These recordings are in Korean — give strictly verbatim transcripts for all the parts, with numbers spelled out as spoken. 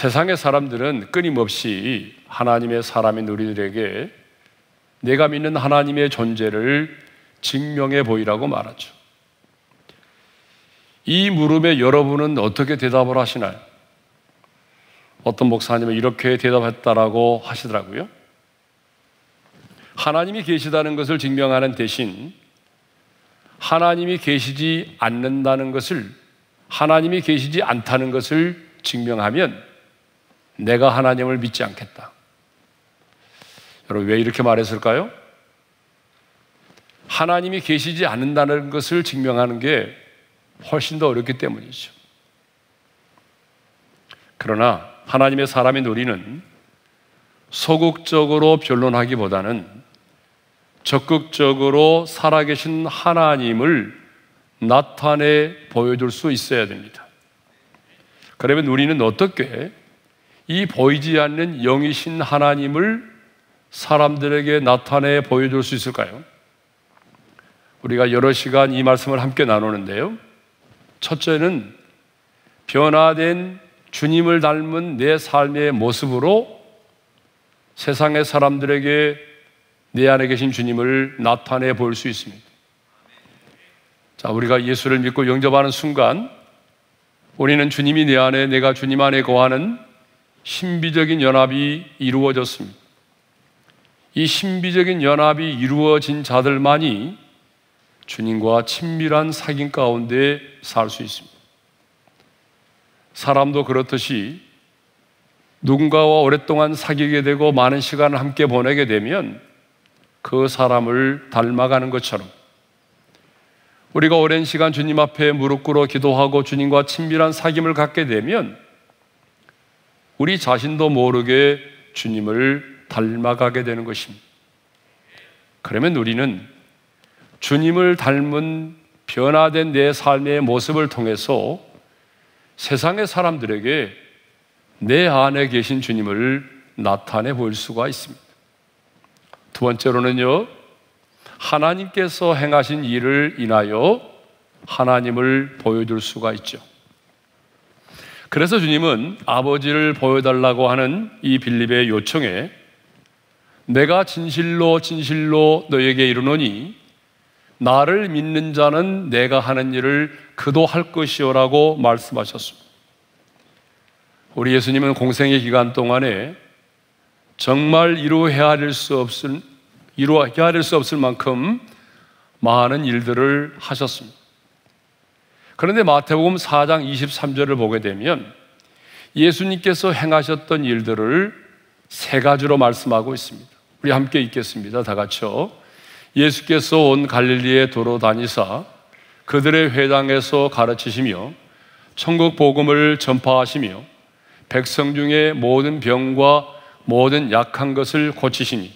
세상의 사람들은 끊임없이 하나님의 사람인 우리들에게 내가 믿는 하나님의 존재를 증명해 보이라고 말하죠. 이 물음에 여러분은 어떻게 대답을 하시나요? 어떤 목사님은 이렇게 대답했다라고 하시더라고요. 하나님이 계시다는 것을 증명하는 대신 하나님이 계시지 않는다는 것을, 하나님이 계시지 않다는 것을 증명하면 내가 하나님을 믿지 않겠다. 여러분, 왜 이렇게 말했을까요? 하나님이 계시지 않는다는 것을 증명하는 게 훨씬 더 어렵기 때문이죠. 그러나 하나님의 사람인 우리는 소극적으로 변론하기보다는 적극적으로 살아계신 하나님을 나타내 보여줄 수 있어야 됩니다. 그러면 우리는 어떻게 이 보이지 않는 영이신 하나님을 사람들에게 나타내 보여줄 수 있을까요? 우리가 여러 시간 이 말씀을 함께 나누는데요, 첫째는 변화된 주님을 닮은 내 삶의 모습으로 세상의 사람들에게 내 안에 계신 주님을 나타내 보일 수 있습니다. 자, 우리가 예수를 믿고 영접하는 순간 우리는 주님이 내 안에, 내가 주님 안에 거하는 신비적인 연합이 이루어졌습니다. 이 신비적인 연합이 이루어진 자들만이 주님과 친밀한 사귐 가운데 살 수 있습니다. 사람도 그렇듯이 누군가와 오랫동안 사귀게 되고 많은 시간을 함께 보내게 되면 그 사람을 닮아가는 것처럼 우리가 오랜 시간 주님 앞에 무릎 꿇어 기도하고 주님과 친밀한 사귐을 갖게 되면 우리 자신도 모르게 주님을 닮아가게 되는 것입니다. 그러면 우리는 주님을 닮은 변화된 내 삶의 모습을 통해서 세상의 사람들에게 내 안에 계신 주님을 나타내 보일 수가 있습니다. 두 번째로는요, 하나님께서 행하신 일을 인하여 하나님을 보여줄 수가 있죠. 그래서 주님은 아버지를 보여달라고 하는 이 빌립의 요청에 내가 진실로 진실로 너에게 이르노니 나를 믿는 자는 내가 하는 일을 그도 할 것이요라고 말씀하셨습니다. 우리 예수님은 공생의 기간 동안에 정말 이루 헤아릴 수 없을, 이루 헤아릴 수 없을 만큼 많은 일들을 하셨습니다. 그런데 마태복음 사 장 이십삼 절을 보게 되면 예수님께서 행하셨던 일들을 세 가지로 말씀하고 있습니다. 우리 함께 읽겠습니다. 다 같이요. 예수께서 온 갈릴리에 도로 다니사 그들의 회당에서 가르치시며 천국 복음을 전파하시며 백성 중에 모든 병과 모든 약한 것을 고치시니.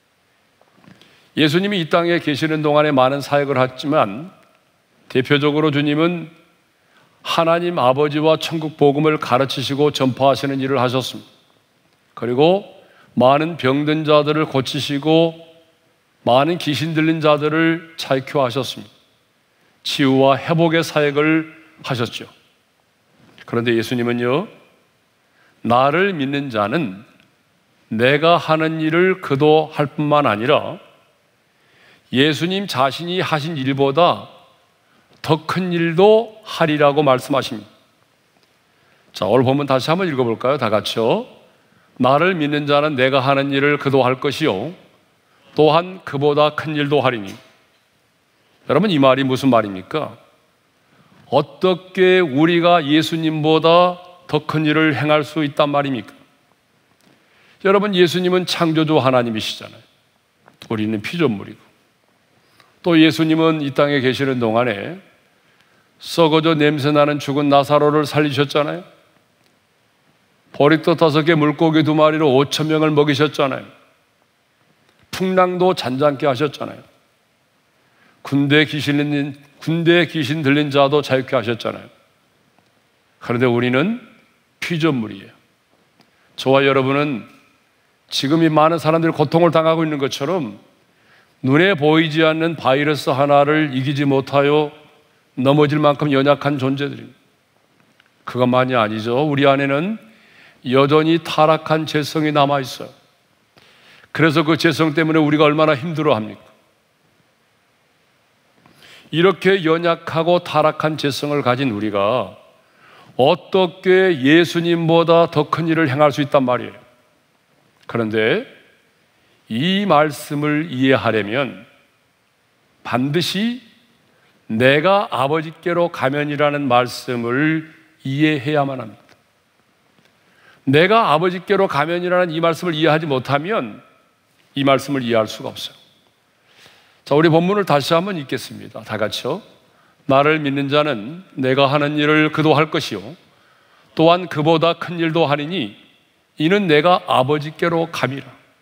예수님이 이 땅에 계시는 동안에 많은 사역을 했지만 대표적으로 주님은 하나님 아버지와 천국 복음을 가르치시고 전파하시는 일을 하셨습니다. 그리고 많은 병든 자들을 고치시고 많은 귀신 들린 자들을 자유하셨습니다. 치유와 회복의 사역을 하셨죠. 그런데 예수님은요, 나를 믿는 자는 내가 하는 일을 그도 할 뿐만 아니라 예수님 자신이 하신 일보다 더 큰 일도 하리라고 말씀하십니다. 자, 오늘 본문 다시 한번 읽어볼까요? 다 같이요. 나를 믿는 자는 내가 하는 일을 그도 할 것이요 또한 그보다 큰 일도 하리니. 여러분, 이 말이 무슨 말입니까? 어떻게 우리가 예수님보다 더 큰 일을 행할 수 있단 말입니까? 여러분, 예수님은 창조주 하나님이시잖아요. 우리는 피조물이고, 또 예수님은 이 땅에 계시는 동안에 썩어져 냄새나는 죽은 나사로를 살리셨잖아요. 보리떡 다섯 개, 물고기 두 마리로 오천 명을 먹이셨잖아요. 풍랑도 잔잔케 하셨잖아요. 군대에 귀신 들린, 군대에 귀신 들린 자도 자유케 하셨잖아요. 그런데 우리는 피조물이에요. 저와 여러분은 지금 이 많은 사람들이 고통을 당하고 있는 것처럼 눈에 보이지 않는 바이러스 하나를 이기지 못하여 넘어질 만큼 연약한 존재들입니다. 그것만이 아니죠. 우리 안에는 여전히 타락한 죄성이 남아있어요. 그래서 그 죄성 때문에 우리가 얼마나 힘들어합니까? 이렇게 연약하고 타락한 죄성을 가진 우리가 어떻게 예수님보다 더 큰 일을 행할 수 있단 말이에요. 그런데 이 말씀을 이해하려면 반드시 내가 아버지께로 가면이라는 말씀을 이해해야만 합니다. 내가 아버지께로 가면이라는 이 말씀을 이해하지 못하면 이 말씀을 이해할 수가 없어요. 자, 우리 본문을 다시 한번 읽겠습니다. 다 같이요. 나를 믿는 자는 내가 하는 일을 그도 할 것이요 또한 그보다 큰 일도 하리니 이는 내가 아버지께로 감이라.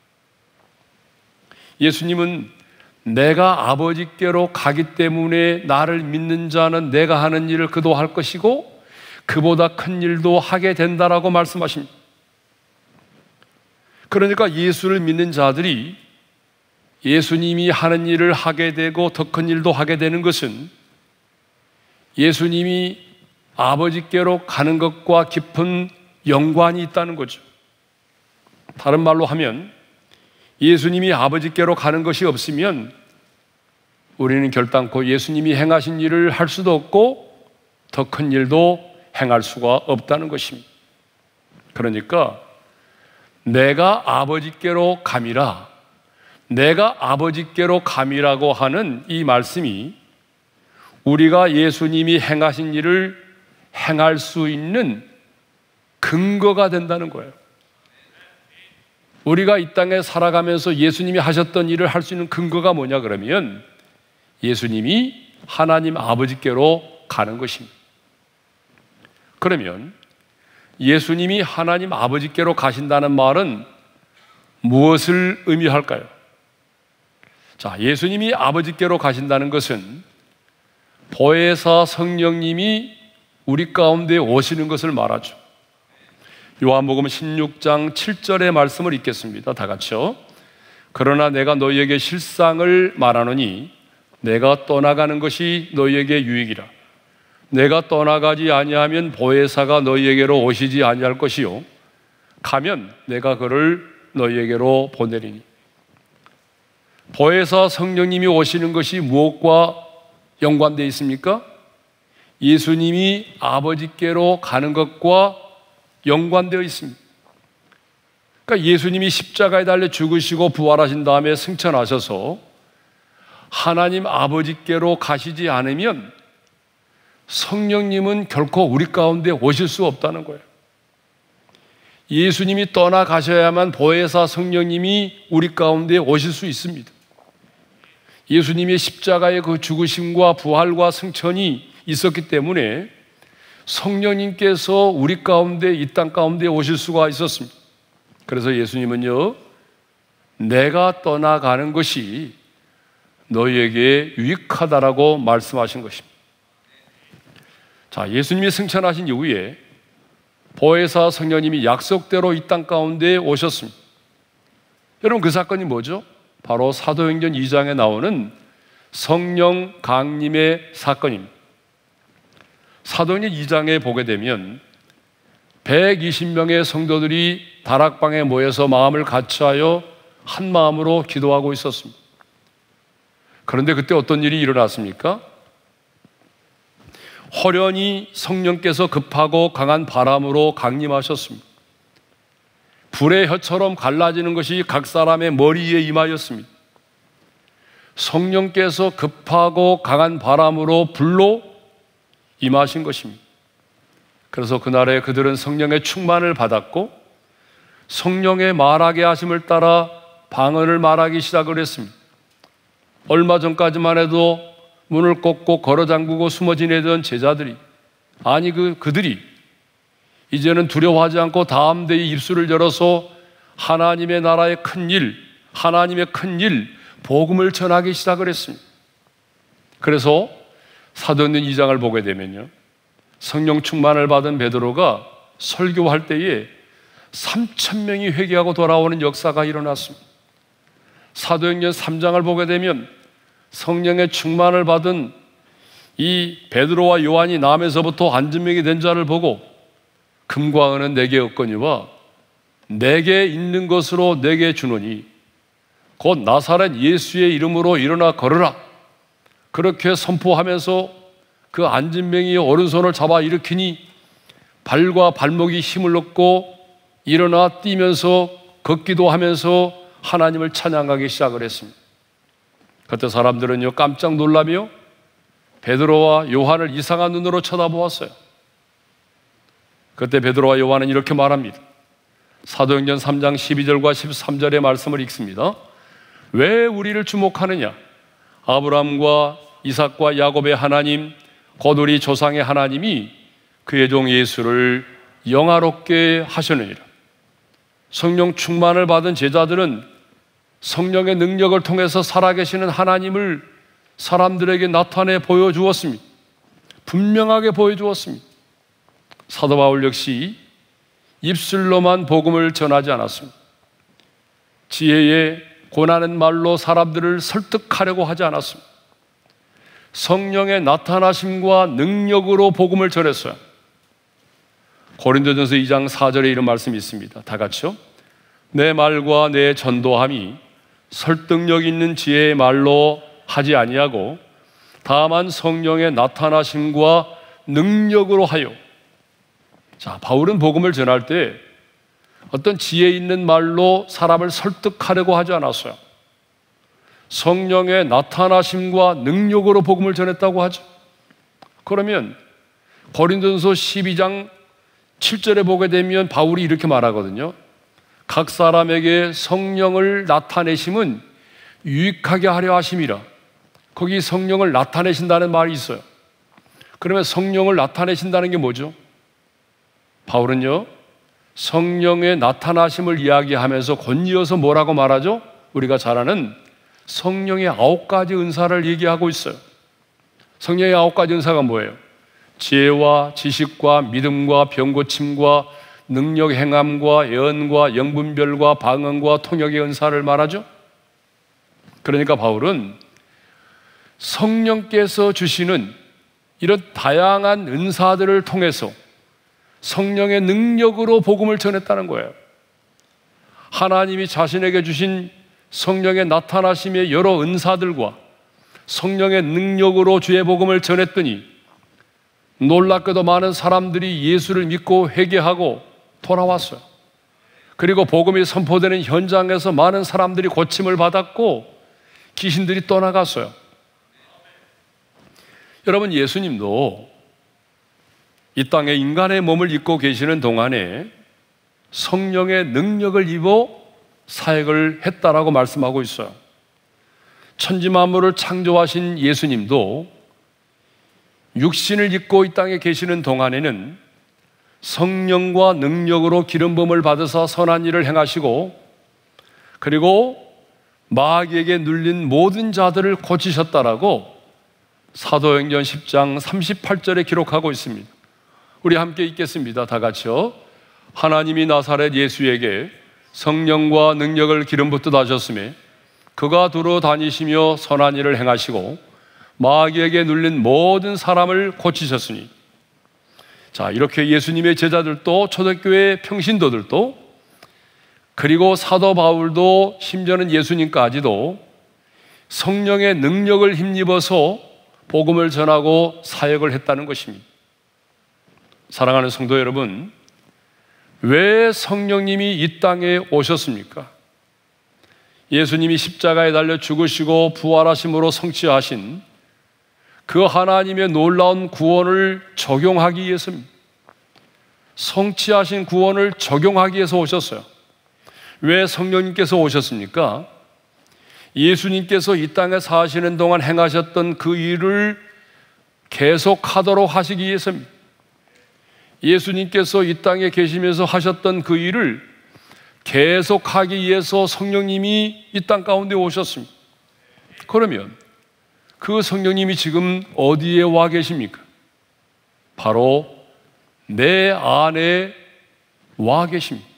예수님은 내가 아버지께로 가기 때문에 나를 믿는 자는 내가 하는 일을 그도 할 것이고 그보다 큰 일도 하게 된다라고 말씀하십니다. 그러니까 예수를 믿는 자들이 예수님이 하는 일을 하게 되고 더 큰 일도 하게 되는 것은 예수님이 아버지께로 가는 것과 깊은 연관이 있다는 거죠. 다른 말로 하면 예수님이 아버지께로 가는 것이 없으면 우리는 결단코 예수님이 행하신 일을 할 수도 없고 더 큰 일도 행할 수가 없다는 것입니다. 그러니까 내가 아버지께로 감이라, 내가 아버지께로 감이라고 하는 이 말씀이 우리가 예수님이 행하신 일을 행할 수 있는 근거가 된다는 거예요. 우리가 이 땅에 살아가면서 예수님이 하셨던 일을 할 수 있는 근거가 뭐냐 그러면 예수님이 하나님 아버지께로 가는 것입니다. 그러면 예수님이 하나님 아버지께로 가신다는 말은 무엇을 의미할까요? 자, 예수님이 아버지께로 가신다는 것은 보혜사 성령님이 우리 가운데 오시는 것을 말하죠. 요한복음 십육 장 칠 절의 말씀을 읽겠습니다. 다 같이요. 그러나 내가 너희에게 실상을 말하노니 내가 떠나가는 것이 너희에게 유익이라. 내가 떠나가지 아니하면 보혜사가 너희에게로 오시지 아니할 것이요 가면 내가 그를 너희에게로 보내리니. 보혜사 성령님이 오시는 것이 무엇과 연관되어 있습니까? 예수님이 아버지께로 가는 것과 연관되어 있습니다. 그러니까 예수님이 십자가에 달려 죽으시고 부활하신 다음에 승천하셔서 하나님 아버지께로 가시지 않으면 성령님은 결코 우리 가운데 오실 수 없다는 거예요. 예수님이 떠나가셔야만 보혜사 성령님이 우리 가운데 오실 수 있습니다. 예수님의 십자가의 그 죽으심과 부활과 승천이 있었기 때문에 성령님께서 우리 가운데, 이 땅 가운데 오실 수가 있었습니다. 그래서 예수님은요, 내가 떠나가는 것이 너희에게 유익하다라고 말씀하신 것입니다. 자, 예수님이 승천하신 이후에 보혜사 성령님이 약속대로 이 땅 가운데 오셨습니다. 여러분, 그 사건이 뭐죠? 바로 사도행전 이 장에 나오는 성령 강림의 사건입니다. 사도행전 이 장에 보게 되면 백이십 명의 성도들이 다락방에 모여서 마음을 같이하여 한 마음으로 기도하고 있었습니다. 그런데 그때 어떤 일이 일어났습니까? 호련히 성령께서 급하고 강한 바람으로 강림하셨습니다. 불의 혀처럼 갈라지는 것이 각 사람의 머리에 임하였습니다. 성령께서 급하고 강한 바람으로 불로 임하신 것입니다. 그래서 그날에 그들은 성령의 충만을 받았고 성령의 말하게 하심을 따라 방언을 말하기 시작을 했습니다. 얼마 전까지만 해도 문을 꽂고 걸어 잠그고 숨어 지내던 제자들이, 아니 그, 그들이 이제는 두려워하지 않고 다음 대의 입술을 열어서 하나님의 나라의 큰 일, 하나님의 큰 일, 복음을 전하기 시작을 했습니다. 그래서 사도행전 이 장을 보게 되면요, 성령 충만을 받은 베드로가 설교할 때에 삼천 명이 회개하고 돌아오는 역사가 일어났습니다. 사도행전 삼 장을 보게 되면 성령의 충만을 받은 이 베드로와 요한이 남에서부터 안진병이 된 자를 보고 금과 은은 내게 없거니와 내게 있는 것으로 내게 주노니 곧 나사렛 예수의 이름으로 일어나 걸으라. 그렇게 선포하면서 그 안진뱅이의 오른손을 잡아 일으키니 발과 발목이 힘을 얻고 일어나 뛰면서 걷기도 하면서 하나님을 찬양하기 시작을 했습니다. 그때 사람들은요 깜짝 놀라며 베드로와 요한을 이상한 눈으로 쳐다보았어요. 그때 베드로와 요한은 이렇게 말합니다. 사도행전 삼 장 십이 절과 십삼 절의 말씀을 읽습니다. 왜 우리를 주목하느냐? 아브라함과 이삭과 야곱의 하나님 곧 우리 조상의 하나님이 그의 종 예수를 영화롭게 하셨느니라. 성령 충만을 받은 제자들은 성령의 능력을 통해서 살아계시는 하나님을 사람들에게 나타내 보여주었습니다. 분명하게 보여주었습니다. 사도 바울 역시 입술로만 복음을 전하지 않았습니다. 지혜에 고난의 말로 사람들을 설득하려고 하지 않았습니다. 성령의 나타나심과 능력으로 복음을 전했어요. 고린도전서 이 장 사 절에 이런 말씀이 있습니다. 다 같이요. 내 말과 내 전도함이 설득력 있는 지혜의 말로 하지 아니하고 다만 성령의 나타나심과 능력으로 하여. 자, 바울은 복음을 전할 때 어떤 지혜 있는 말로 사람을 설득하려고 하지 않았어요. 성령의 나타나심과 능력으로 복음을 전했다고 하죠. 그러면 고린도전서 십이 장 칠 절에 보게 되면 바울이 이렇게 말하거든요. 각 사람에게 성령을 나타내심은 유익하게 하려 하심이라. 거기 성령을 나타내신다는 말이 있어요. 그러면 성령을 나타내신다는 게 뭐죠? 바울은요 성령의 나타나심을 이야기하면서 곧이어서 뭐라고 말하죠? 우리가 잘 아는 성령의 아홉 가지 은사를 얘기하고 있어요. 성령의 아홉 가지 은사가 뭐예요? 지혜와 지식과 믿음과 병고침과 능력 행함과 예언과 영분별과 방언과 통역의 은사를 말하죠. 그러니까 바울은 성령께서 주시는 이런 다양한 은사들을 통해서 성령의 능력으로 복음을 전했다는 거예요. 하나님이 자신에게 주신 성령의 나타나심의 여러 은사들과 성령의 능력으로 주의 복음을 전했더니 놀랍게도 많은 사람들이 예수를 믿고 회개하고 돌아왔어요. 그리고 복음이 선포되는 현장에서 많은 사람들이 고침을 받았고 귀신들이 떠나갔어요. 여러분, 예수님도 이 땅에 인간의 몸을 입고 계시는 동안에 성령의 능력을 입어 사역을 했다라고 말씀하고 있어요. 천지 만물을 창조하신 예수님도 육신을 입고 이 땅에 계시는 동안에는 성령과 능력으로 기름 부음을 받으사 선한 일을 행하시고 그리고 마귀에게 눌린 모든 자들을 고치셨다라고 사도행전 십 장 삼십팔 절에 기록하고 있습니다. 우리 함께 읽겠습니다. 다 같이요. 하나님이 나사렛 예수에게 성령과 능력을 기름 붓듯 하셨으며 그가 두루 다니시며 선한 일을 행하시고 마귀에게 눌린 모든 사람을 고치셨으니. 자, 이렇게 예수님의 제자들도 초대교회 평신도들도 그리고 사도 바울도 심지어는 예수님까지도 성령의 능력을 힘입어서 복음을 전하고 사역을 했다는 것입니다. 사랑하는 성도 여러분, 왜 성령님이 이 땅에 오셨습니까? 예수님이 십자가에 달려 죽으시고 부활하심으로 성취하신 그 하나님의 놀라운 구원을 적용하기 위해서입니다. 성취하신 구원을 적용하기 위해서 오셨어요. 왜 성령님께서 오셨습니까? 예수님께서 이 땅에 사시는 동안 행하셨던 그 일을 계속하도록 하시기 위해서입니다. 예수님께서 이 땅에 계시면서 하셨던 그 일을 계속하기 위해서 성령님이 이 땅 가운데 오셨습니다. 그러면 그 성령님이 지금 어디에 와 계십니까? 바로 내 안에 와 계십니다.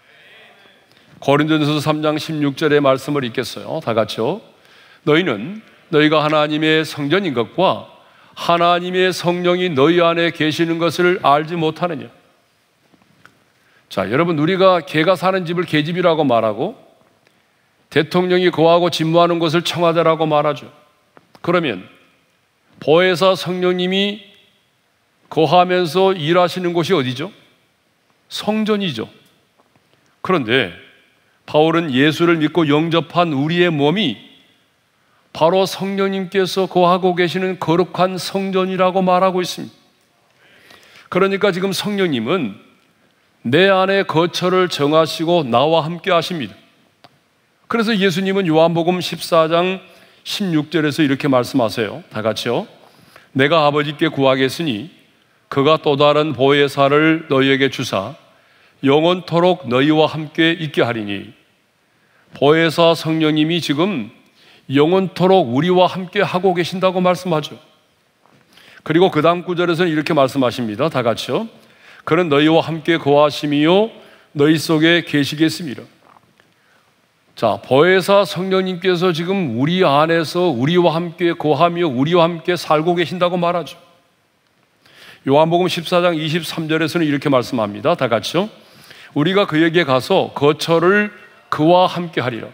고린도전서 삼 장 십육 절의 말씀을 읽겠어요. 다 같이요. 너희는 너희가 하나님의 성전인 것과 하나님의 성령이 너희 안에 계시는 것을 알지 못하느냐? 자, 여러분, 우리가 개가 사는 집을 개집이라고 말하고 대통령이 거하고 집무하는 곳을 청와대라고 말하죠. 그러면 보혜사 성령님이 거하면서 일하시는 곳이 어디죠? 성전이죠. 그런데 바울은 예수를 믿고 영접한 우리의 몸이 바로 성령님께서 거하고 계시는 거룩한 성전이라고 말하고 있습니다. 그러니까 지금 성령님은 내 안에 거처를 정하시고 나와 함께 하십니다. 그래서 예수님은 요한복음 십사 장 십육 절에서 이렇게 말씀하세요. 다 같이요. 내가 아버지께 구하겠으니 그가 또 다른 보혜사를 너희에게 주사 영원토록 너희와 함께 있게 하리니. 보혜사 성령님이 지금 영원토록 우리와 함께 하고 계신다고 말씀하죠. 그리고 그 다음 구절에서는 이렇게 말씀하십니다. 다 같이요. 그는 너희와 함께 거하심이요 너희 속에 계시겠습니다. 자, 보혜사 성령님께서 지금 우리 안에서 우리와 함께 거하며 우리와 함께 살고 계신다고 말하죠. 요한복음 십사 장 이십삼 절에서는 이렇게 말씀합니다. 다 같이요. 우리가 그에게 가서 거처를 그와 함께 하리라.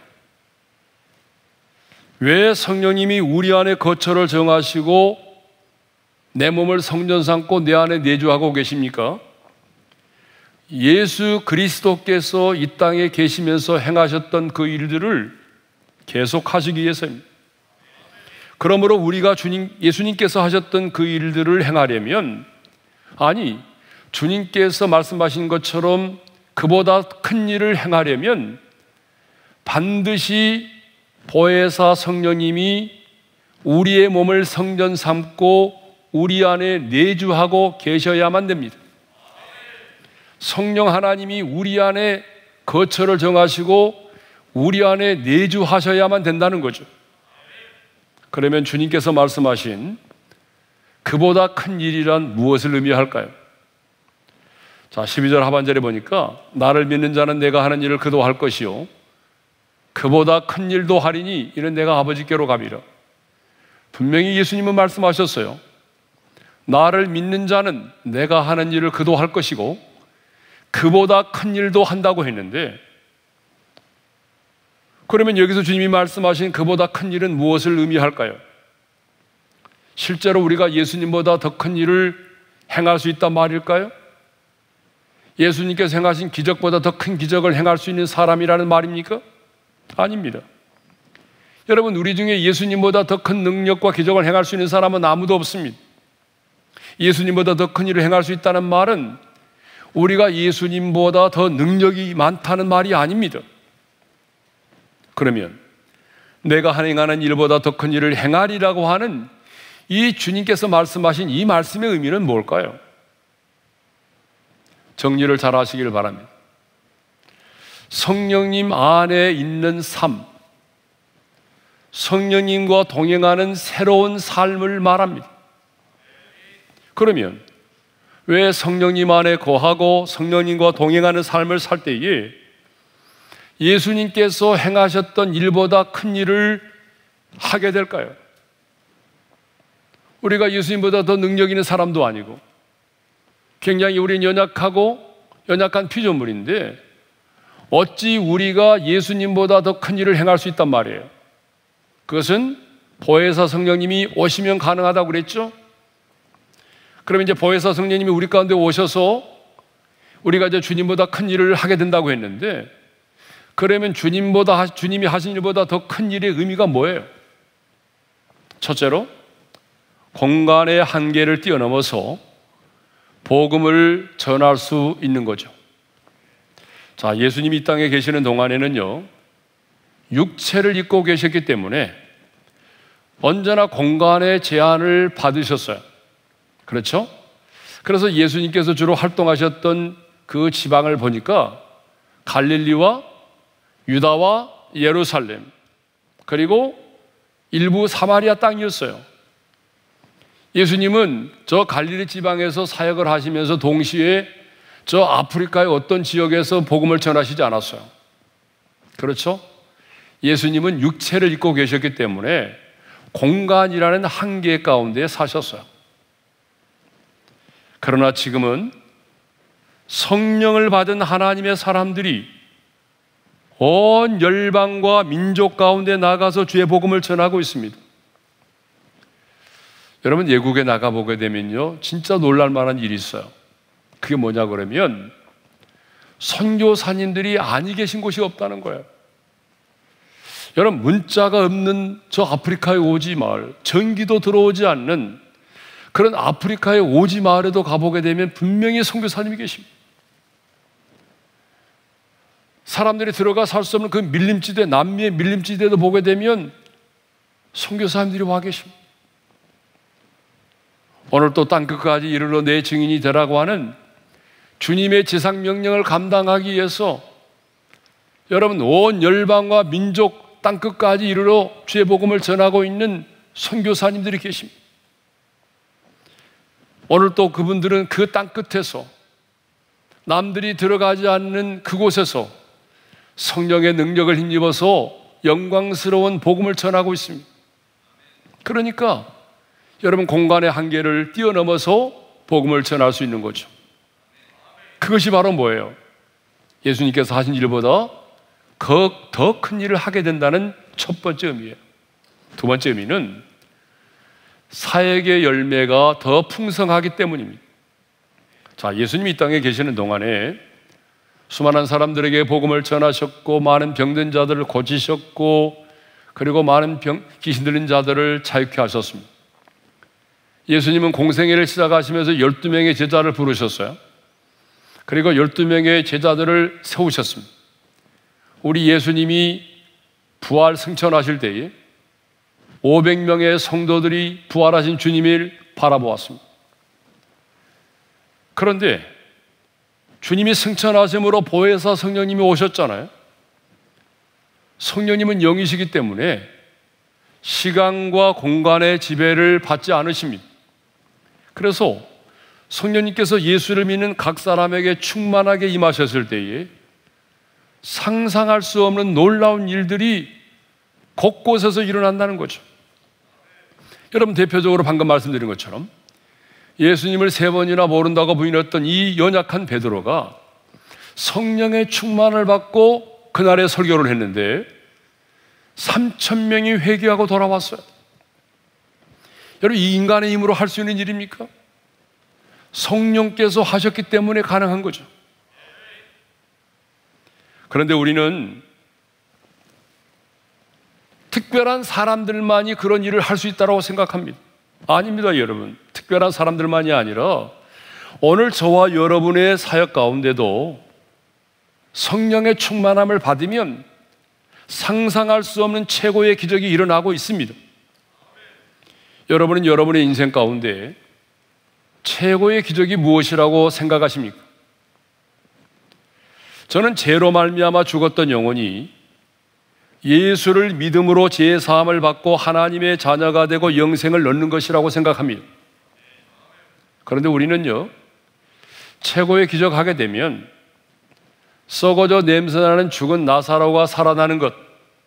왜 성령님이 우리 안에 거처를 정하시고 내 몸을 성전 삼고 내 안에 내주하고 계십니까? 예수 그리스도께서 이 땅에 계시면서 행하셨던 그 일들을 계속하시기 위해서입니다. 그러므로 우리가 주님, 예수님께서 하셨던 그 일들을 행하려면, 아니, 주님께서 말씀하신 것처럼 그보다 큰 일을 행하려면 반드시 보혜사 성령님이 우리의 몸을 성전 삼고 우리 안에 내주하고 계셔야만 됩니다. 성령 하나님이 우리 안에 거처를 정하시고 우리 안에 내주하셔야만 된다는 거죠. 그러면 주님께서 말씀하신 그보다 큰 일이란 무엇을 의미할까요? 자, 십이 절 하반절에 보니까 나를 믿는 자는 내가 하는 일을 그도 할 것이요 그보다 큰 일도 하리니 이는 내가 아버지께로 가미라. 분명히 예수님은 말씀하셨어요. 나를 믿는 자는 내가 하는 일을 그도 할 것이고 그보다 큰 일도 한다고 했는데, 그러면 여기서 주님이 말씀하신 그보다 큰 일은 무엇을 의미할까요? 실제로 우리가 예수님보다 더 큰 일을 행할 수 있단 말일까요? 예수님께서 행하신 기적보다 더 큰 기적을 행할 수 있는 사람이라는 말입니까? 아닙니다. 여러분, 우리 중에 예수님보다 더 큰 능력과 기적을 행할 수 있는 사람은 아무도 없습니다. 예수님보다 더 큰 일을 행할 수 있다는 말은 우리가 예수님보다 더 능력이 많다는 말이 아닙니다. 그러면 내가 행하는 일보다 더 큰 일을 행하리라고 하는 이 주님께서 말씀하신 이 말씀의 의미는 뭘까요? 정리를 잘 하시길 바랍니다. 성령님 안에 있는 삶, 성령님과 동행하는 새로운 삶을 말합니다. 그러면 왜 성령님 안에 거하고 성령님과 동행하는 삶을 살 때에 예수님께서 행하셨던 일보다 큰 일을 하게 될까요? 우리가 예수님보다 더 능력 있는 사람도 아니고 굉장히 우리는 연약하고 연약한 피조물인데 어찌 우리가 예수님보다 더 큰 일을 행할 수 있단 말이에요? 그것은 보혜사 성령님이 오시면 가능하다고 그랬죠? 그러면 이제 보혜사 성령님이 우리 가운데 오셔서 우리가 이제 주님보다 큰 일을 하게 된다고 했는데, 그러면 주님보다, 주님이 하신 일보다 더 큰 일의 의미가 뭐예요? 첫째로, 공간의 한계를 뛰어넘어서 복음을 전할 수 있는 거죠. 자, 예수님이 이 땅에 계시는 동안에는요, 육체를 입고 계셨기 때문에 언제나 공간의 제한을 받으셨어요. 그렇죠? 그래서 예수님께서 주로 활동하셨던 그 지방을 보니까 갈릴리와 유다와 예루살렘, 그리고 일부 사마리아 땅이었어요. 예수님은 저 갈릴리 지방에서 사역을 하시면서 동시에 저 아프리카의 어떤 지역에서 복음을 전하시지 않았어요. 그렇죠? 예수님은 육체를 입고 계셨기 때문에 공간이라는 한계 가운데 사셨어요. 그러나 지금은 성령을 받은 하나님의 사람들이 온 열방과 민족 가운데 나가서 주의 복음을 전하고 있습니다. 여러분, 외국에 나가보게 되면요, 진짜 놀랄 만한 일이 있어요. 그게 뭐냐 그러면 선교사님들이 아니 계신 곳이 없다는 거예요. 여러분, 문자가 없는 저 아프리카의 오지 마을, 전기도 들어오지 않는 그런 아프리카의 오지 마을에도 가보게 되면 분명히 선교사님이 계십니다. 사람들이 들어가 살 수 없는 그 밀림지대, 남미의 밀림지대도 보게 되면 선교사님들이 와 계십니다. 오늘 또 땅끝까지 이르러 내 증인이 되라고 하는 주님의 지상 명령을 감당하기 위해서 여러분, 온 열방과 민족 땅끝까지 이르러 주의 복음을 전하고 있는 선교사님들이 계십니다. 오늘 또 그분들은 그 땅끝에서, 남들이 들어가지 않는 그곳에서 성령의 능력을 힘입어서 영광스러운 복음을 전하고 있습니다. 그러니까 여러분, 공간의 한계를 뛰어넘어서 복음을 전할 수 있는 거죠. 그것이 바로 뭐예요? 예수님께서 하신 일보다 더 큰 일을 하게 된다는 첫 번째 의미예요. 두 번째 의미는 사역의 열매가 더 풍성하기 때문입니다. 자, 예수님이 이 땅에 계시는 동안에 수많은 사람들에게 복음을 전하셨고, 많은 병든 자들을 고치셨고, 그리고 많은 병, 귀신 들린 자들을 자유케 하셨습니다. 예수님은 공생애를 시작하시면서 열두 명의 제자를 부르셨어요. 그리고 열두 명의 제자들을 세우셨습니다. 우리 예수님이 부활 승천하실 때에 오백 명의 성도들이 부활하신 주님을 바라보았습니다. 그런데 주님이 승천하심으로 보혜사 성령님이 오셨잖아요. 성령님은 영이시기 때문에 시간과 공간의 지배를 받지 않으십니다. 그래서 성령님께서 예수를 믿는 각 사람에게 충만하게 임하셨을 때에 상상할 수 없는 놀라운 일들이 곳곳에서 일어난다는 거죠. 여러분, 대표적으로 방금 말씀드린 것처럼 예수님을 세 번이나 모른다고 부인했던 이 연약한 베드로가 성령의 충만을 받고 그날에 설교를 했는데 삼천 명이 회개하고 돌아왔어요. 여러분, 이 인간의 힘으로 할 수 있는 일입니까? 성령께서 하셨기 때문에 가능한 거죠. 그런데 우리는 특별한 사람들만이 그런 일을 할 수 있다고 생각합니다. 아닙니다, 여러분. 특별한 사람들만이 아니라 오늘 저와 여러분의 사역 가운데도 성령의 충만함을 받으면 상상할 수 없는 최고의 기적이 일어나고 있습니다. 여러분은 여러분의 인생 가운데 최고의 기적이 무엇이라고 생각하십니까? 저는 죄로 말미암아 죽었던 영혼이 예수를 믿음으로 죄 사함을 받고 하나님의 자녀가 되고 영생을 얻는 것이라고 생각합니다. 그런데 우리는요, 최고의 기적하게 되면 썩어져 냄새나는 죽은 나사로가 살아나는 것,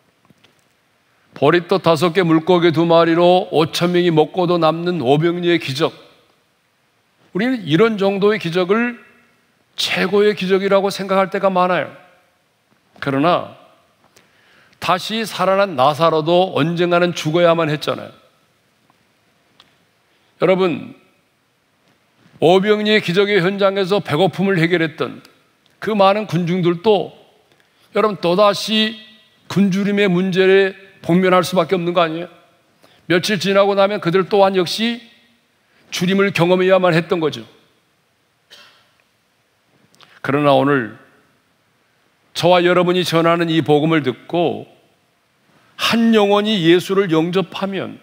보리떡 다섯 개 물고기 두 마리로 오천 명이 먹고도 남는 오병이어의 기적, 우리는 이런 정도의 기적을 최고의 기적이라고 생각할 때가 많아요. 그러나 다시 살아난 나사로도 언젠가는 죽어야만 했잖아요. 여러분, 오병이어의 기적의 현장에서 배고픔을 해결했던 그 많은 군중들도 여러분 또다시 굶주림의 문제에 복면할 수밖에 없는 거 아니에요? 며칠 지나고 나면 그들 또한 역시 주림을 경험해야만 했던 거죠. 그러나 오늘 저와 여러분이 전하는 이 복음을 듣고 한 영혼이 예수를 영접하면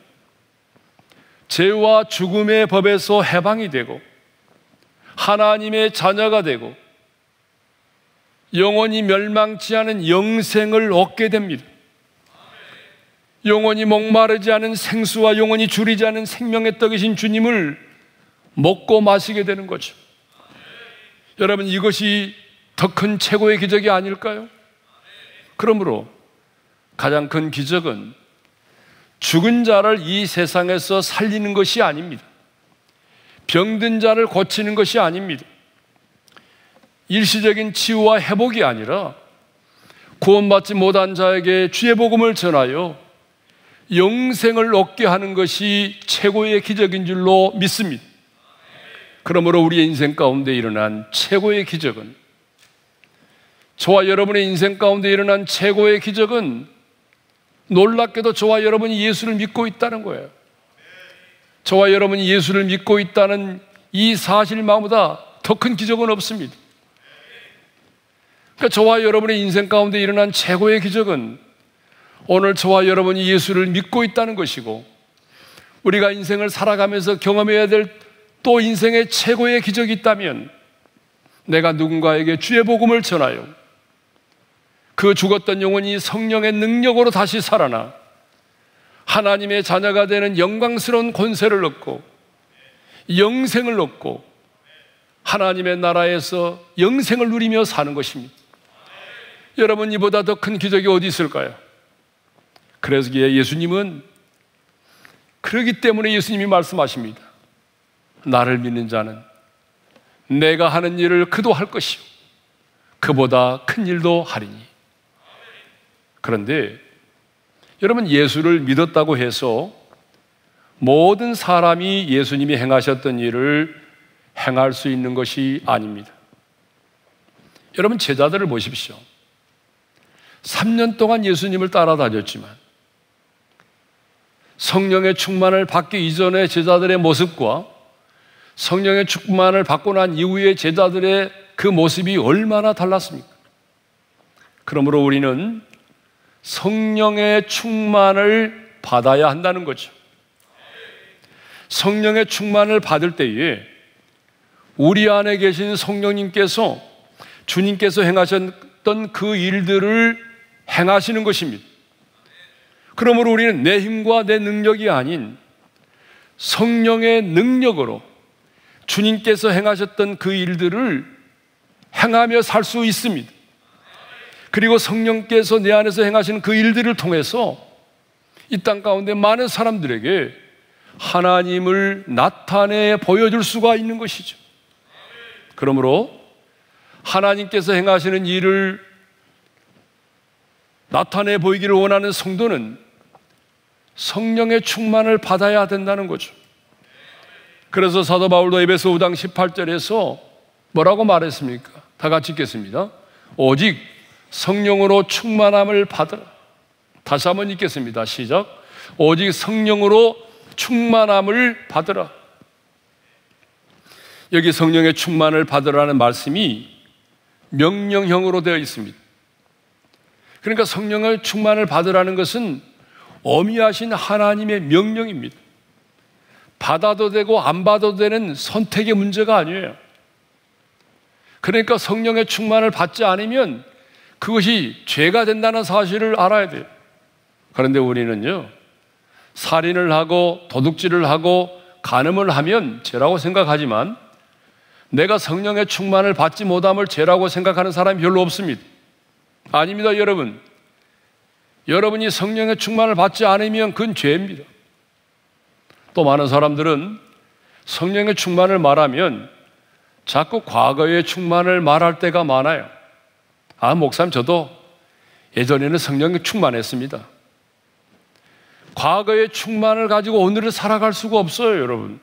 죄와 죽음의 법에서 해방이 되고 하나님의 자녀가 되고 영원히 멸망치 않은 영생을 얻게 됩니다. 영원히 목마르지 않은 생수와 영원히 줄이지 않은 생명의 떡이신 주님을 먹고 마시게 되는 거죠. 여러분, 이것이 더 큰 최고의 기적이 아닐까요? 그러므로 가장 큰 기적은 죽은 자를 이 세상에서 살리는 것이 아닙니다. 병든 자를 고치는 것이 아닙니다. 일시적인 치유와 회복이 아니라 구원받지 못한 자에게 주의 복음을 전하여 영생을 얻게 하는 것이 최고의 기적인 줄로 믿습니다. 그러므로 우리의 인생 가운데 일어난 최고의 기적은, 저와 여러분의 인생 가운데 일어난 최고의 기적은 놀랍게도 저와 여러분이 예수를 믿고 있다는 거예요. 저와 여러분이 예수를 믿고 있다는 이 사실만보다 더 큰 기적은 없습니다. 그러니까 저와 여러분의 인생 가운데 일어난 최고의 기적은 오늘 저와 여러분이 예수를 믿고 있다는 것이고, 우리가 인생을 살아가면서 경험해야 될 또 인생의 최고의 기적이 있다면, 내가 누군가에게 주의 복음을 전하여 그 죽었던 영혼이 성령의 능력으로 다시 살아나 하나님의 자녀가 되는 영광스러운 권세를 얻고 영생을 얻고 하나님의 나라에서 영생을 누리며 사는 것입니다. 여러분, 이보다 더 큰 기적이 어디 있을까요? 그래서 예수님은, 그러기 때문에 예수님이 말씀하십니다. 나를 믿는 자는 내가 하는 일을 그도 할 것이요 그보다 큰 일도 하리니. 그런데 여러분, 예수를 믿었다고 해서 모든 사람이 예수님이 행하셨던 일을 행할 수 있는 것이 아닙니다. 여러분, 제자들을 보십시오. 삼 년 동안 예수님을 따라다녔지만 성령의 충만을 받기 이전의 제자들의 모습과 성령의 충만을 받고 난 이후의 제자들의 그 모습이 얼마나 달랐습니까? 그러므로 우리는 성령의 충만을 받아야 한다는 거죠. 성령의 충만을 받을 때에 우리 안에 계신 성령님께서, 주님께서 행하셨던 그 일들을 행하시는 것입니다. 그러므로 우리는 내 힘과 내 능력이 아닌 성령의 능력으로 주님께서 행하셨던 그 일들을 행하며 살 수 있습니다. 그리고 성령께서 내 안에서 행하시는 그 일들을 통해서 이 땅 가운데 많은 사람들에게 하나님을 나타내 보여줄 수가 있는 것이죠. 그러므로 하나님께서 행하시는 일을 나타내 보이기를 원하는 성도는 성령의 충만을 받아야 된다는 거죠. 그래서 사도 바울도 에베소 오 장 십팔 절에서 뭐라고 말했습니까? 다 같이 읽겠습니다. 오직 성령으로 충만함을 받으라. 다시 한번 읽겠습니다. 시작. 오직 성령으로 충만함을 받으라. 여기 성령의 충만을 받으라는 말씀이 명령형으로 되어 있습니다. 그러니까 성령의 충만을 받으라는 것은 어미하신 하나님의 명령입니다. 받아도 되고 안 받아도 되는 선택의 문제가 아니에요. 그러니까 성령의 충만을 받지 않으면 그것이 죄가 된다는 사실을 알아야 돼요. 그런데 우리는요, 살인을 하고 도둑질을 하고 간음을 하면 죄라고 생각하지만 내가 성령의 충만을 받지 못함을 죄라고 생각하는 사람이 별로 없습니다. 아닙니다, 여러분. 여러분이 성령의 충만을 받지 않으면 그건 죄입니다. 또 많은 사람들은 성령의 충만을 말하면 자꾸 과거의 충만을 말할 때가 많아요. 아, 목사님, 저도 예전에는 성령에 충만했습니다. 과거의 충만을 가지고 오늘을 살아갈 수가 없어요, 여러분.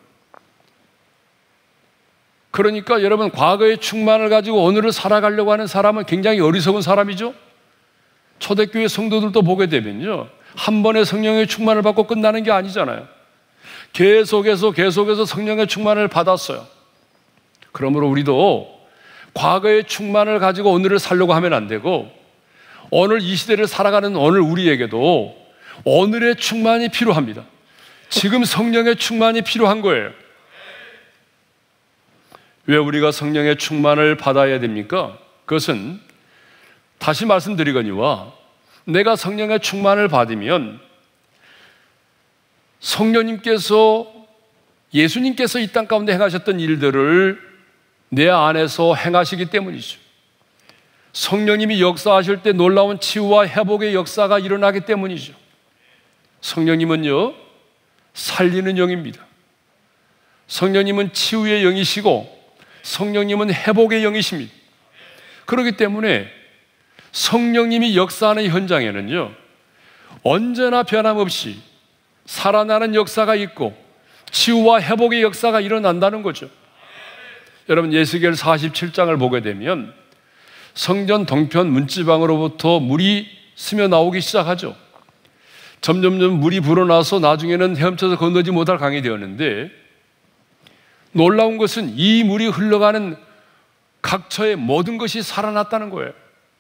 그러니까 여러분, 과거의 충만을 가지고 오늘을 살아가려고 하는 사람은 굉장히 어리석은 사람이죠. 초대교회 성도들도 보게 되면요, 한 번에 성령의 충만을 받고 끝나는 게 아니잖아요. 계속해서 계속해서 성령의 충만을 받았어요. 그러므로 우리도 과거의 충만을 가지고 오늘을 살려고 하면 안 되고, 오늘 이 시대를 살아가는 오늘 우리에게도 오늘의 충만이 필요합니다. 지금 성령의 충만이 필요한 거예요. 왜 우리가 성령의 충만을 받아야 됩니까? 그것은 다시 말씀드리거니와 내가 성령의 충만을 받으면 성령님께서, 예수님께서 이 땅 가운데 행하셨던 일들을 내 안에서 행하시기 때문이죠. 성령님이 역사하실 때 놀라운 치유와 회복의 역사가 일어나기 때문이죠. 성령님은요, 살리는 영입니다. 성령님은 치유의 영이시고 성령님은 회복의 영이십니다. 그렇기 때문에 성령님이 역사하는 현장에는요, 언제나 변함없이 살아나는 역사가 있고 치유와 회복의 역사가 일어난다는 거죠. 여러분, 예수계열 사십칠 장을 보게 되면 성전 동편 문지방으로부터 물이 스며 나오기 시작하죠. 점점점 물이 불어나서 나중에는 헤엄쳐서 건너지 못할 강이 되었는데, 놀라운 것은 이 물이 흘러가는 각처의 모든 것이 살아났다는 거예요.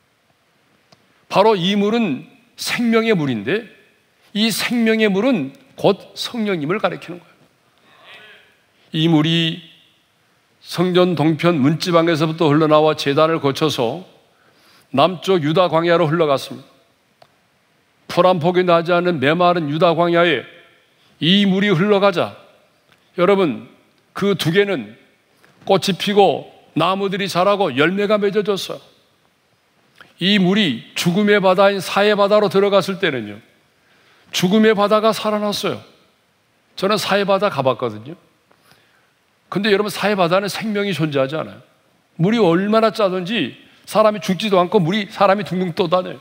바로 이 물은 생명의 물인데, 이 생명의 물은 곧 성령님을 가리키는 거예요. 이 물이 성전 동편 문지방에서부터 흘러나와 제단을 거쳐서 남쪽 유다 광야로 흘러갔습니다. 풀 한 폭이 나지 않는 메마른 유다 광야에 이 물이 흘러가자, 여러분, 그 두 개는 꽃이 피고 나무들이 자라고 열매가 맺어졌어요. 이 물이 죽음의 바다인 사해 바다로 들어갔을 때는요, 죽음의 바다가 살아났어요. 저는 사해 바다 가봤거든요. 근데 여러분, 사해 바다는 생명이 존재하지 않아요. 물이 얼마나 짜든지 사람이 죽지도 않고 물이 사람이 둥둥 떠다녀요.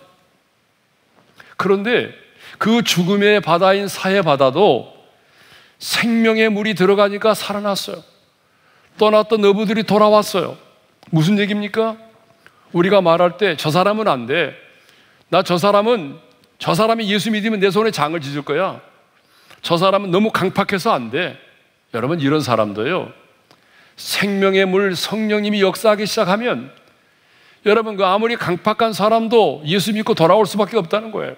그런데 그 죽음의 바다인 사해 바다도 생명의 물이 들어가니까 살아났어요. 떠났던 어부들이 돌아왔어요. 무슨 얘기입니까? 우리가 말할 때 저 사람은 안 돼, 나 저 사람은 저 사람이 예수 믿으면 내 손에 장을 찢을 거야, 저 사람은 너무 강팍해서 안 돼. 여러분, 이런 사람도요, 생명의 물 성령님이 역사하기 시작하면 여러분, 그 아무리 강팍한 사람도 예수 믿고 돌아올 수밖에 없다는 거예요.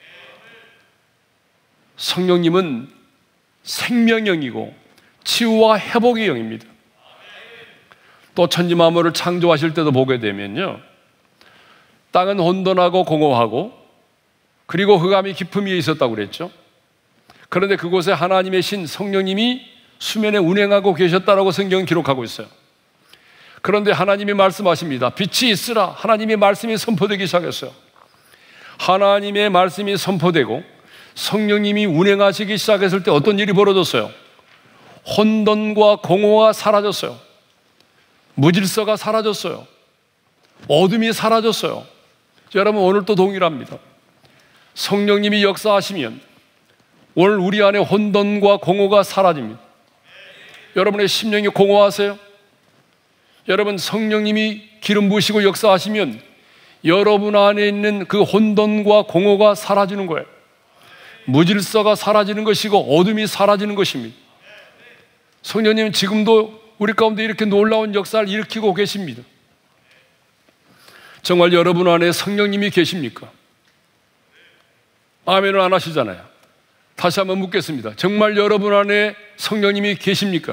성령님은 생명의 영이고 치유와 회복의 영입니다. 또 천지 만물을 창조하실 때도 보게 되면요, 땅은 혼돈하고 공허하고 그리고 흑암이 깊음 위에 있었다고 그랬죠. 그런데 그곳에 하나님의 신 성령님이 수면에 운행하고 계셨다라고 성경은 기록하고 있어요. 그런데 하나님이 말씀하십니다. 빛이 있으라. 하나님의 말씀이 선포되기 시작했어요. 하나님의 말씀이 선포되고 성령님이 운행하시기 시작했을 때 어떤 일이 벌어졌어요? 혼돈과 공허가 사라졌어요. 무질서가 사라졌어요. 어둠이 사라졌어요. 여러분, 오늘도 동일합니다. 성령님이 역사하시면 오늘 우리 안에 혼돈과 공허가 사라집니다. 여러분의 심령이 공허하세요? 여러분, 성령님이 기름 부으시고 역사하시면 여러분 안에 있는 그 혼돈과 공허가 사라지는 거예요. 무질서가 사라지는 것이고 어둠이 사라지는 것입니다. 성령님은 지금도 우리 가운데 이렇게 놀라운 역사를 일으키고 계십니다. 정말 여러분 안에 성령님이 계십니까? 아멘을 안 하시잖아요. 다시 한번 묻겠습니다. 정말 여러분 안에 성령님이 계십니까?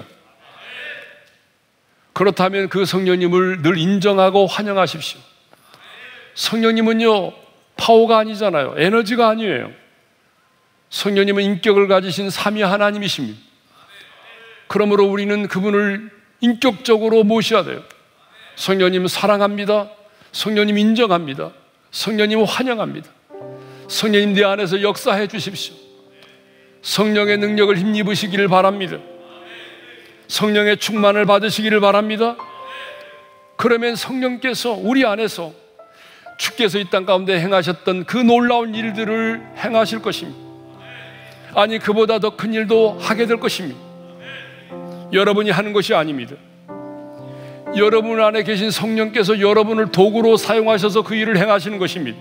그렇다면 그 성령님을 늘 인정하고 환영하십시오. 성령님은요, 파워가 아니잖아요. 에너지가 아니에요. 성령님은 인격을 가지신 삼위 하나님이십니다. 그러므로 우리는 그분을 인격적으로 모셔야 돼요. 성령님 사랑합니다. 성령님 인정합니다. 성령님 환영합니다. 성령님 내 안에서 역사해 주십시오. 성령의 능력을 힘입으시기를 바랍니다. 성령의 충만을 받으시기를 바랍니다. 그러면 성령께서 우리 안에서 주께서 이 땅 가운데 행하셨던 그 놀라운 일들을 행하실 것입니다. 아니, 그보다 더 큰 일도 하게 될 것입니다. 여러분이 하는 것이 아닙니다. 여러분 안에 계신 성령께서 여러분을 도구로 사용하셔서 그 일을 행하시는 것입니다.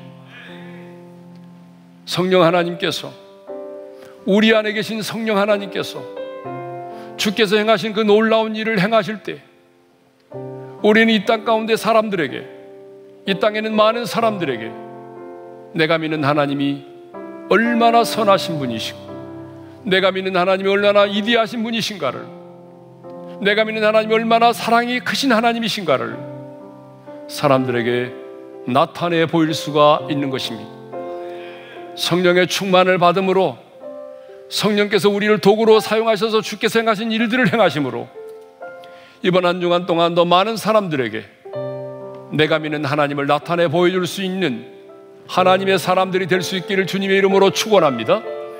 성령 하나님께서, 우리 안에 계신 성령 하나님께서 주께서 행하신 그 놀라운 일을 행하실 때 우리는 이 땅 가운데 사람들에게, 이 땅에는 많은 사람들에게 내가 믿는 하나님이 얼마나 선하신 분이시고 내가 믿는 하나님이 얼마나 이디하신 분이신가를, 내가 믿는 하나님이 얼마나 사랑이 크신 하나님이신가를 사람들에게 나타내 보일 수가 있는 것입니다. 성령의 충만을 받음으로, 성령께서 우리를 도구로 사용하셔서 주께서 행하신 일들을 행하심으로 이번 한 주간 동안 더 많은 사람들에게 내가 믿는 하나님을 나타내 보여줄 수 있는 하나님의 사람들이 될 수 있기를 주님의 이름으로 축원합니다.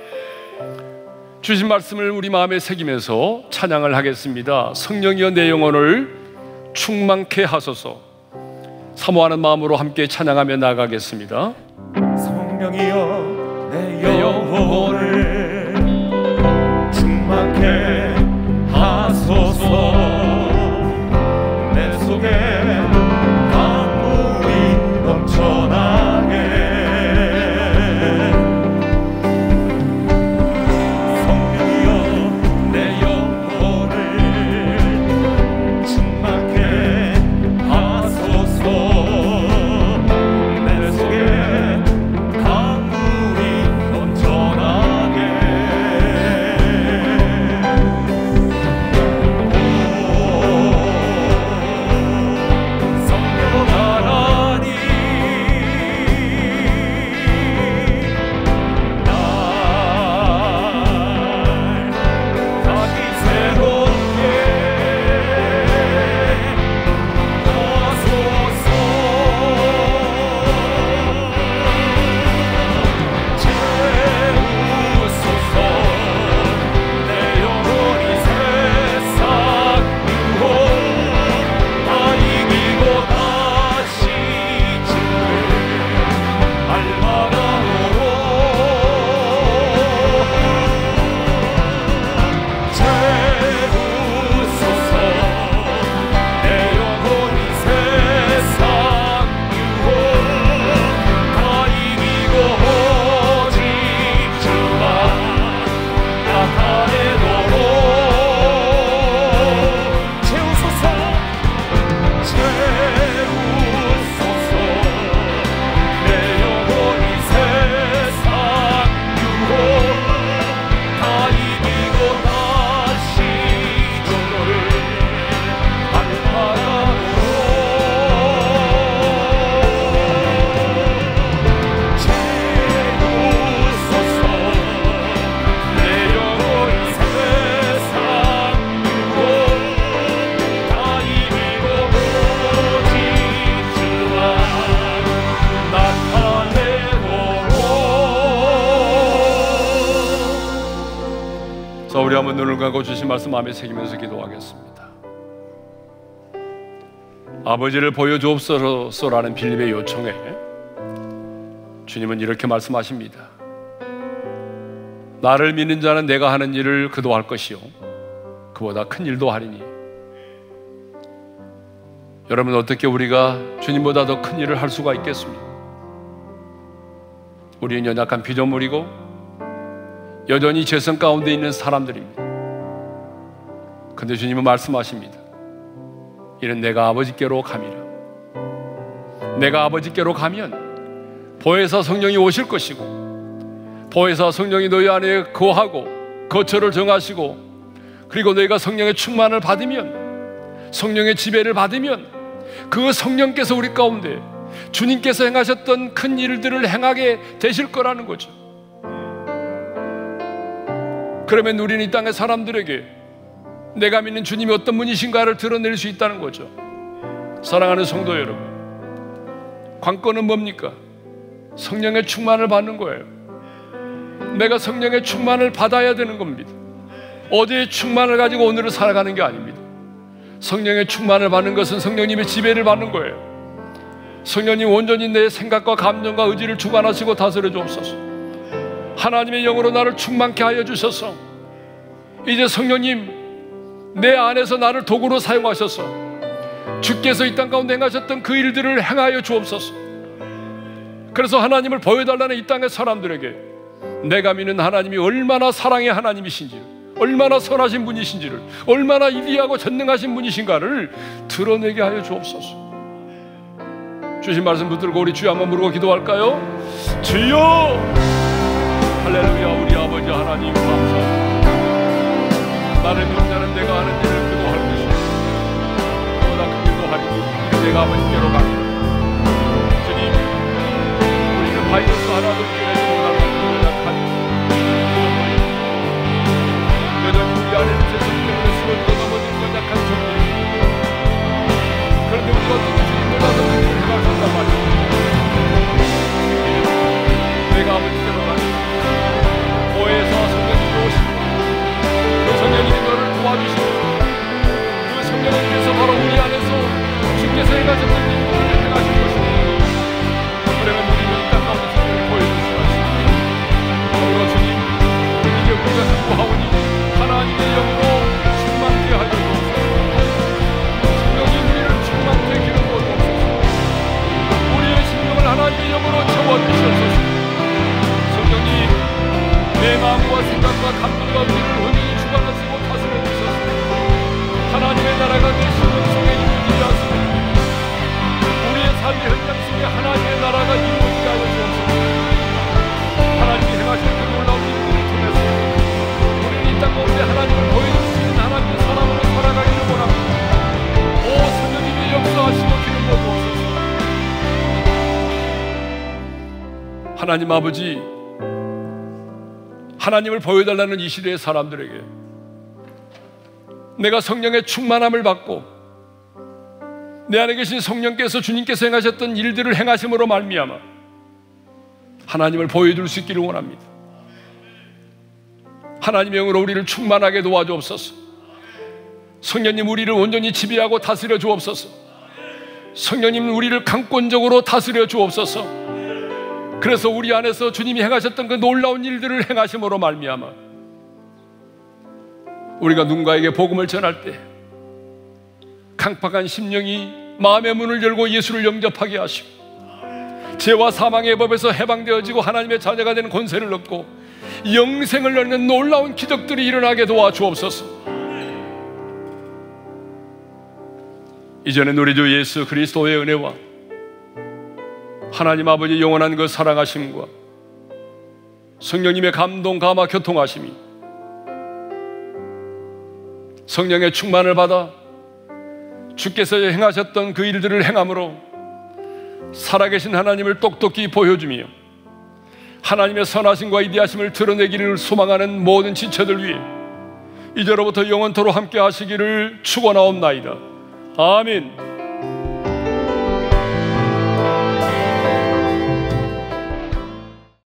주신 말씀을 우리 마음에 새기면서 찬양을 하겠습니다. 성령이여 내 영혼을 충만케 하소서. 사모하는 마음으로 함께 찬양하며 나아가겠습니다. 성령이여 내 영혼을 충만케 하소서. 내 속에 강물이 넘쳐나게. 성령이여 내 영혼을 충만케 하소서. 내 속에 강물이 넘쳐나게. 자, 우리 한번 눈을 감고 주신 말씀 마음에 새기면서 기도하겠습니다. 아버지를 보여주옵소서라는 빌립의 요청에 주님은 이렇게 말씀하십니다. 나를 믿는 자는 내가 하는 일을 그도 할 것이요 그보다 큰 일도 하리니. 여러분, 어떻게 우리가 주님보다 더 큰 일을 할 수가 있겠습니까? 우리는 연약한 피조물이고 여전히 죄성 가운데 있는 사람들입니다. 그런데 주님은 말씀하십니다. 이는 내가 아버지께로 감이라. 내가 아버지께로 가면 보혜사 성령이 오실 것이고 보혜사 성령이 너희 안에 거하고 거처를 정하시고, 그리고 너희가 성령의 충만을 받으면, 성령의 지배를 받으면 그 성령께서 우리 가운데 주님께서 행하셨던 큰 일들을 행하게 되실 거라는 거죠. 그러면 우리는 이 땅의 사람들에게 내가 믿는 주님이 어떤 분이신가를 드러낼 수 있다는 거죠. 사랑하는 성도 여러분, 관건은 뭡니까? 성령의 충만을 받는 거예요. 내가 성령의 충만을 받아야 되는 겁니다. 어제의 충만을 가지고 오늘을 살아가는 게 아닙니다. 성령의 충만을 받는 것은 성령님의 지배를 받는 거예요. 성령님 온전히 내 생각과 감정과 의지를 주관하시고 다스려 주옵소서. 하나님의 영으로 나를 충만케 하여 주셔서 이제 성령님 내 안에서 나를 도구로 사용하셔서 주께서 이 땅 가운데 행하셨던 그 일들을 행하여 주옵소서. 그래서 하나님을 보여달라는 이 땅의 사람들에게 내가 믿는 하나님이 얼마나 사랑의 하나님이신지를, 얼마나 선하신 분이신지를, 얼마나 위대하고 전능하신 분이신가를 드러내게 하여 주옵소서. 주신 말씀 붙들고 우리 주여 한번 부르고 기도할까요? 주여! 할렐루야. 우리 아버지 하나님 감사합니다. 나를 믿는 자는 내가 하는 일을 그도 할 것이고 그보다 큰 일도 하리니 내가 아버지께로 갑니다. 주님, 우리는 바이러스 하나도 이겨내지 못하는 연약한 여전히 우리 안에는 죄성 때문에 쓰러지고 넘어지는 연약한 종들입니다. 그런데 우리가 어떻게 주님보다 더 큰 일을 행하셨단 말이에요. 내가 아버지께로 갑니다. 보혜사 성령님이 오시고 그 성령님이 너를 도와주시고 그 성령님께서 바로 우리 안에서 주께서 행하셨던 일을 행하시고 하나님 아버지, 하나님을 보여달라는 이 시대의 사람들에게 내가 성령의 충만함을 받고 내 안에 계신 성령께서 주님께서 행하셨던 일들을 행하심으로 말미암아 하나님을 보여줄 수 있기를 원합니다. 하나님의 영으로 우리를 충만하게 도와주옵소서. 성령님, 우리를 온전히 지배하고 다스려 주옵소서. 성령님, 우리를 강권적으로 다스려 주옵소서. 그래서 우리 안에서 주님이 행하셨던 그 놀라운 일들을 행하심으로 말미암아 우리가 누군가에게 복음을 전할 때 강팍한 심령이 마음의 문을 열고 예수를 영접하게 하시고 죄와 사망의 법에서 해방되어지고 하나님의 자녀가 되는 권세를 얻고 영생을 얻는 놀라운 기적들이 일어나게 도와주옵소서. 이전에 우리 주 예수 그리스도의 은혜와 하나님 아버지 영원한 그 사랑하심과 성령님의 감동, 감화, 교통하심이 성령의 충만을 받아 주께서 행하셨던 그 일들을 행함으로 살아계신 하나님을 똑똑히 보여주며 하나님의 선하심과 위대하심을 드러내기를 소망하는 모든 지체들 위해 이제로부터 영원토록 함께 하시기를 축원하옵나이다. 아멘.